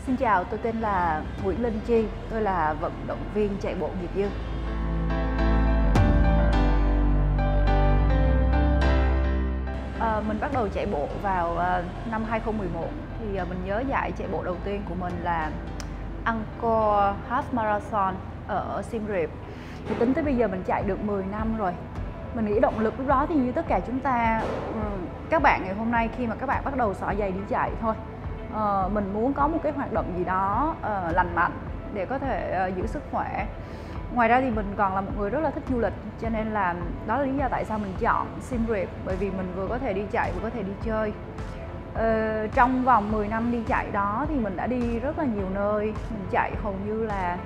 Xin chào, tôi tên là Nguyễn Linh Chi, tôi là vận động viên chạy bộ nghiệp dư. Mình bắt đầu chạy bộ vào năm 2011, thì mình nhớ giải chạy bộ đầu tiên của mình là Angkor Half Marathon ở Siem Reap. Thì tính tới bây giờ mình chạy được 10 năm rồi. Mình nghĩ động lực lúc đó thì như tất cả chúng ta, các bạn ngày hôm nay khi mà các bạn bắt đầu xỏ giày đi chạy thôi. Mình muốn có một cái hoạt động gì đó lành mạnh để có thể giữ sức khỏe. Ngoài ra thì mình còn là một người rất là thích du lịch, cho nên là đó là lý do tại sao mình chọn Siem Reap, bởi vì mình vừa có thể đi chạy vừa có thể đi chơi. Trong vòng 10 năm đi chạy đó thì mình đã đi rất là nhiều nơi. Mình chạy hầu như là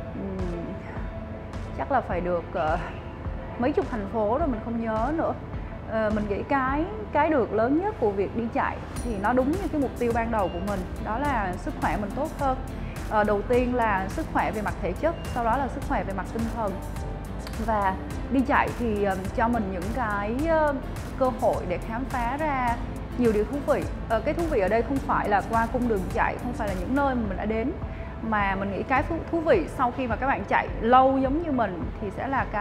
chắc là phải được mấy chục thành phố rồi, mình không nhớ nữa. Mình nghĩ cái được lớn nhất của việc đi chạy thì nó đúng như cái mục tiêu ban đầu của mình, đó là sức khỏe mình tốt hơn. Đầu tiên là sức khỏe về mặt thể chất, sau đó là sức khỏe về mặt tinh thần. Và đi chạy thì cho mình những cái cơ hội để khám phá ra nhiều điều thú vị. Cái thú vị ở đây không phải là qua cung đường chạy, không phải là những nơi mà mình đã đến, mà mình nghĩ cái thú vị sau khi mà các bạn chạy lâu giống như mình thì sẽ là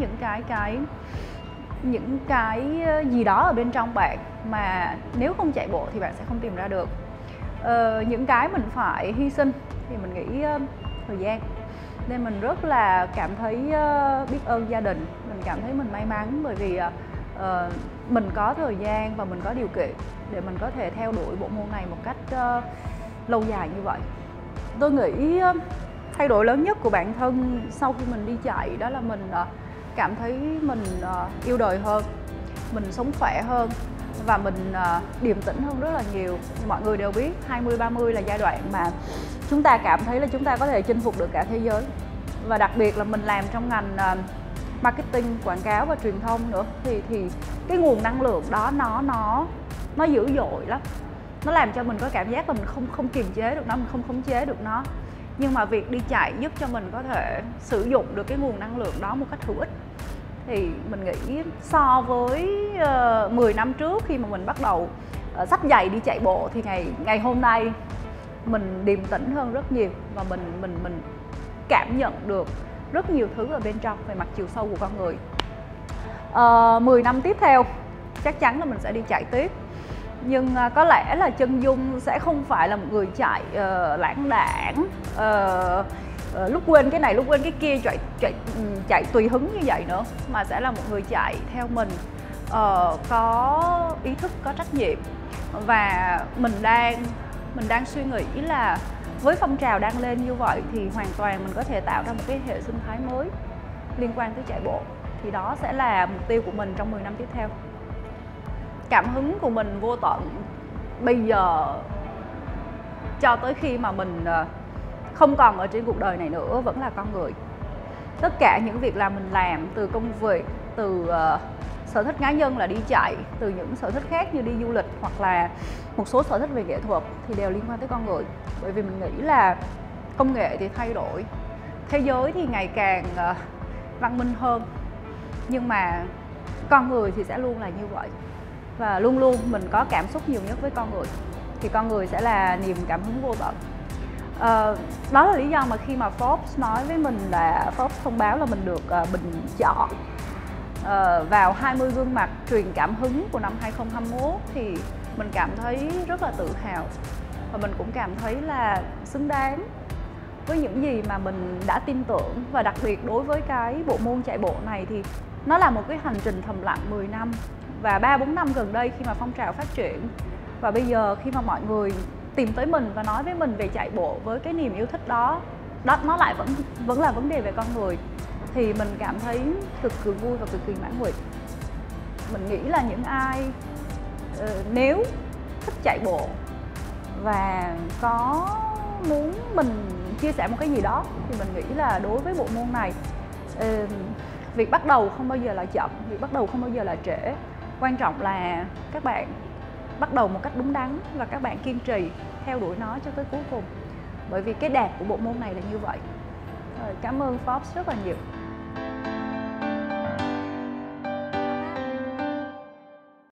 những cái gì đó ở bên trong bạn mà nếu không chạy bộ thì bạn sẽ không tìm ra được. Những cái mình phải hy sinh thì mình nghĩ thời gian, nên mình rất là cảm thấy biết ơn gia đình. Mình cảm thấy mình may mắn bởi vì mình có thời gian và mình có điều kiện để mình có thể theo đuổi bộ môn này một cách lâu dài như vậy. Tôi nghĩ thay đổi lớn nhất của bản thân sau khi mình đi chạy đó là mình cảm thấy mình yêu đời hơn, mình sống khỏe hơn và mình điềm tĩnh hơn rất là nhiều. Mọi người đều biết 20-30 là giai đoạn mà chúng ta cảm thấy là chúng ta có thể chinh phục được cả thế giới. Và đặc biệt là mình làm trong ngành marketing, quảng cáo và truyền thông nữa, thì cái nguồn năng lượng đó nó dữ dội lắm. Nó làm cho mình có cảm giác là mình không kiềm chế được nó, mình không khống chế được nó. Nhưng mà việc đi chạy giúp cho mình có thể sử dụng được cái nguồn năng lượng đó một cách hữu ích. Thì mình nghĩ so với 10 năm trước khi mà mình bắt đầu xách giày đi chạy bộ thì ngày hôm nay mình điềm tĩnh hơn rất nhiều, và mình cảm nhận được rất nhiều thứ ở bên trong về mặt chiều sâu của con người. 10 năm tiếp theo chắc chắn là mình sẽ đi chạy tiếp, nhưng có lẽ là Chân Dung sẽ không phải là một người chạy lãng đãng, lúc quên cái này lúc quên cái kia, chạy tùy hứng như vậy nữa, mà sẽ là một người chạy theo mình, có ý thức, có trách nhiệm. Và mình đang suy nghĩ là với phong trào đang lên như vậy thì hoàn toàn mình có thể tạo ra một cái hệ sinh thái mới liên quan tới chạy bộ. Thì đó sẽ là mục tiêu của mình trong 10 năm tiếp theo. Cảm hứng của mình vô tận bây giờ cho tới khi mà mình không còn ở trên cuộc đời này nữa vẫn là con người. Tất cả những việc làm mình làm, từ công việc, từ sở thích cá nhân là đi chạy, từ những sở thích khác như đi du lịch hoặc là một số sở thích về nghệ thuật thì đều liên quan tới con người. Bởi vì mình nghĩ là công nghệ thì thay đổi, thế giới thì ngày càng văn minh hơn, nhưng mà con người thì sẽ luôn là như vậy. Và luôn luôn mình có cảm xúc nhiều nhất với con người, thì con người sẽ là niềm cảm hứng vô tận. Đó là lý do mà khi mà Forbes nói với mình là Forbes thông báo là mình được bình chọn vào 20 gương mặt truyền cảm hứng của năm 2021 thì mình cảm thấy rất là tự hào, và mình cũng cảm thấy là xứng đáng với những gì mà mình đã tin tưởng. Và đặc biệt đối với cái bộ môn chạy bộ này thì nó là một cái hành trình thầm lặng 10 năm. Và 3-4 năm gần đây khi mà phong trào phát triển, và bây giờ khi mà mọi người tìm tới mình và nói với mình về chạy bộ với cái niềm yêu thích đó, nó lại vẫn là vấn đề về con người, thì mình cảm thấy cực kỳ vui và cực kỳ mãn nguyện. Mình nghĩ là những ai nếu thích chạy bộ và có muốn mình chia sẻ một cái gì đó thì mình nghĩ là đối với bộ môn này, việc bắt đầu không bao giờ là chậm, việc bắt đầu không bao giờ là trễ. Quan trọng là các bạn bắt đầu một cách đúng đắn và các bạn kiên trì theo đuổi nó cho tới cuối cùng. Bởi vì cái đẹp của bộ môn này là như vậy. Cảm ơn Forbes rất là nhiều.